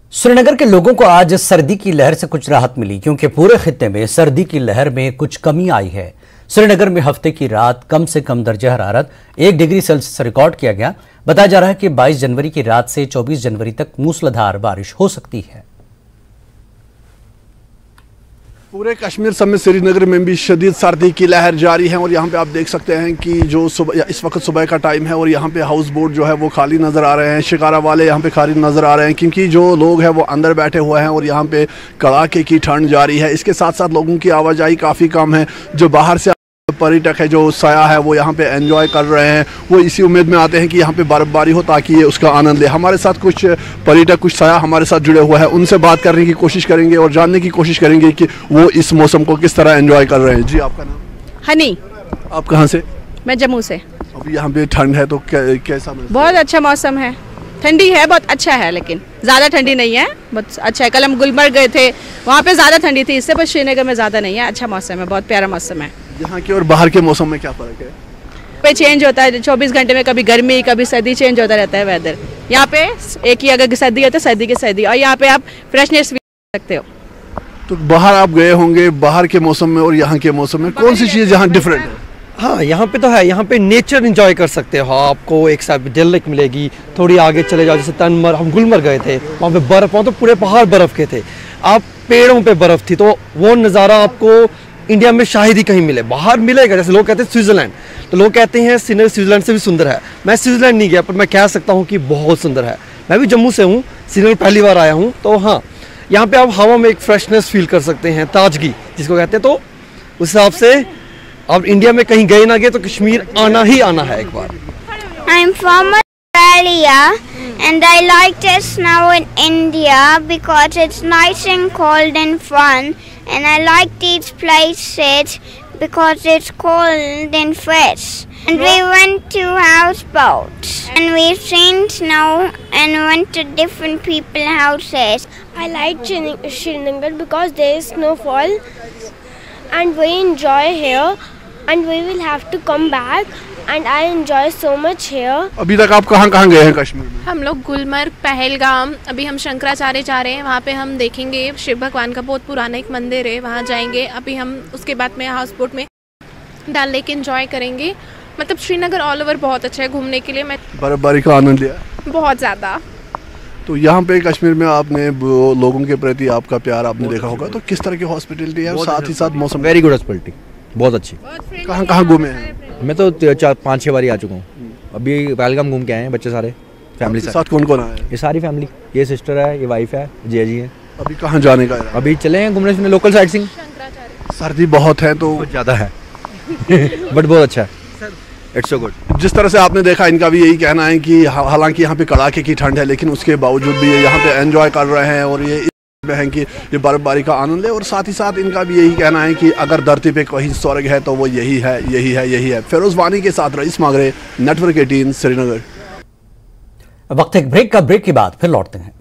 श्रीनगर के लोगों को आज सर्दी की लहर से कुछ राहत मिली क्योंकि पूरे खित्ते में सर्दी की लहर में कुछ कमी आई है। श्रीनगर में हफ्ते की रात कम से कम दर्जा हरारत 1 डिग्री सेल्सियस रिकॉर्ड किया गया। बताया जा रहा है कि 22 जनवरी की रात से 24 जनवरी तक मूसलाधार बारिश हो सकती है। पूरे कश्मीर समेत श्रीनगर में भी शदीद सर्दी की लहर जारी है और यहाँ पे आप देख सकते हैं कि जो इस वक्त सुबह का टाइम है और यहाँ पे हाउस बोट जो है वो खाली नज़र आ रहे हैं। शिकारा वाले यहाँ पे खाली नज़र आ रहे हैं क्योंकि जो लोग हैं वो अंदर बैठे हुए हैं और यहाँ पे कड़ाके की ठंड जारी है। इसके साथ साथ लोगों की आवाजाही काफ़ी कम है। जो बाहर से पर्यटक है, जो साया है, वो यहाँ पे एंजॉय कर रहे हैं। वो इसी उम्मीद में आते हैं कि यहाँ पे बर्फबारी हो ताकि ये उसका आनंद ले। हमारे साथ कुछ पर्यटक, कुछ साया हमारे साथ जुड़े हुए हैं। उनसे बात करने की कोशिश करेंगे और जानने की कोशिश करेंगे कि वो इस मौसम को किस तरह एंजॉय कर रहे हैं। जी, आपका नाम? हनी। आप कहाँ से? मैं जम्मू से। अभी यहाँ पे ठंड है तो कैसा? बहुत अच्छा मौसम है, ठंडी है, बहुत अच्छा है, लेकिन ज़्यादा ठंडी नहीं है, बहुत अच्छा है। कल हम गुलमर्ग गए थे, वहाँ पे ज़्यादा ठंडी थी इससे, पर श्रीनगर में ज़्यादा नहीं है। अच्छा मौसम है, बहुत प्यारा मौसम है। यहाँ के और बाहर के मौसम में क्या फ़र्क है? पे चेंज होता है 24 घंटे में, कभी गर्मी कभी सर्दी, चेंज होता रहता है वेदर। यहाँ पे एक ही अगर सर्दी है तो सर्दी की सर्दी, और यहाँ पे आप फ्रेशनेस भी सकते हो। तो बाहर आप गए होंगे, बाहर के मौसम में और यहाँ के मौसम में कौन सी चीज़ यहाँ डिफरेंट है? हाँ, यहाँ पे तो है, यहाँ पे नेचर एंजॉय कर सकते हो। आपको एक साथ डल लेक मिलेगी, थोड़ी आगे चले जाओ जैसे तनमर, हम गुलमर्ग गए थे, वहाँ पे बर्फ, वहाँ तो पूरे पहाड़ बर्फ के थे, आप पेड़ों पे बर्फ थी, तो वो नज़ारा आपको इंडिया में शायद ही कहीं मिले। बाहर मिलेगा, जैसे लोग कहते हैं स्विट्जरलैंड, तो लोग कहते हैं श्रीनगर स्विट्जरलैंड से भी सुंदर है। मैं स्विट्जरलैंड नहीं गया, पर मैं कह सकता हूँ कि बहुत सुंदर है। मैं भी जम्मू से हूँ, श्रीनगर पहली बार आया हूँ, तो हाँ, यहाँ पे आप हवा में एक फ्रेशनेस फील कर सकते हैं, ताजगी जिसको कहते हैं। तो उस हिसाब से आप इंडिया में कहीं गए ना गए तो कश्मीर आना ही आना है एक बार। I'm from Australia and I like the snow in India because it's nice and cold and fun, and I like these places because it's cold and fresh. And we went to houseboats and we've seen snow and went to different people's houses. I like Srinagar because there is snowfall and we enjoy here, and we will have to come back, and I enjoy so much here. अभी तक आप कहाँ गए हैं कश्मीर में? हम लोग गुलमर्ग, पहलगाम, अभी हम शंकराचार्य जा रहे हैं, वहाँ पे हम देखेंगे शिव भगवान का बहुत पुराना एक मंदिर है, वहाँ जाएंगे। अभी हम उसके बाद में हाउस बोट में डल लेक एंजॉय करेंगे। मतलब श्रीनगर ऑल ओवर बहुत अच्छा है घूमने के लिए। मैं बर्फबारी का आनंद लिया बहुत ज़्यादा। तो यहाँ पे कश्मीर में आपने लोगों के प्रति आपका प्यार आपने देखा होगा, तो किस तरह की हॉस्पिटलिटी है, साथ ही साथ मौसम? वेरी गुड हॉस्पिटलिटी, बहुत अच्छी। कहाँ घूमे हैं? मैं तो 4-5-6 बार आ चुका हूँ। अभी पहलगाम घूम के आए हैं बच्चे सारे, फैमिली साथ। कौन कौन आए? ये सारी फैमिली, ये सिस्टर है, ये वाइफ है, जय जी है। अभी कहाँ जाने का है? अभी चले हैं घूमने फिरने, लोकल साइट सिंग। सर्दी बहुत है तो ज़्यादा है बट बहुत अच्छा है, इट्स सो गुड। जिस तरह से आपने देखा, इनका भी यही कहना है कि हालांकि यहाँ पे कड़ाके की ठंड है, लेकिन उसके बावजूद भी ये यहाँ पे एंजॉय कर रहे हैं और ये है कि ये बर्फबारी का आनंद ले। और साथ ही साथ इनका भी यही कहना है कि अगर धरती पे कोई स्वर्ग है तो वो यही है। फिरोज वानी के साथ रईस मागरे, नेटवर्क 18, श्रीनगर। वक्त एक ब्रेक का, ब्रेक के बाद फिर लौटते हैं।